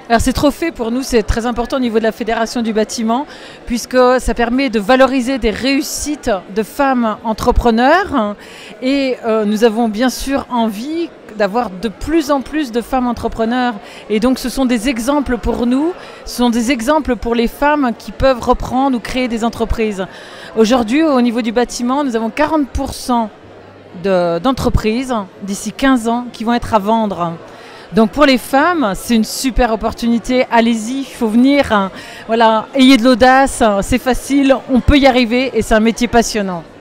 Alors ces trophées pour nous c'est très important au niveau de la Fédération du bâtiment puisque ça permet de valoriser des réussites de femmes entrepreneurs et nous avons bien sûr envie d'avoir de plus en plus de femmes entrepreneurs et donc ce sont des exemples pour nous, ce sont des exemples pour les femmes qui peuvent reprendre ou créer des entreprises. Aujourd'hui au niveau du bâtiment nous avons 40% d'entreprises d'ici 15 ans qui vont être à vendre. Donc pour les femmes, c'est une super opportunité. Allez-y, il faut venir. Voilà, ayez de l'audace, c'est facile, on peut y arriver et c'est un métier passionnant.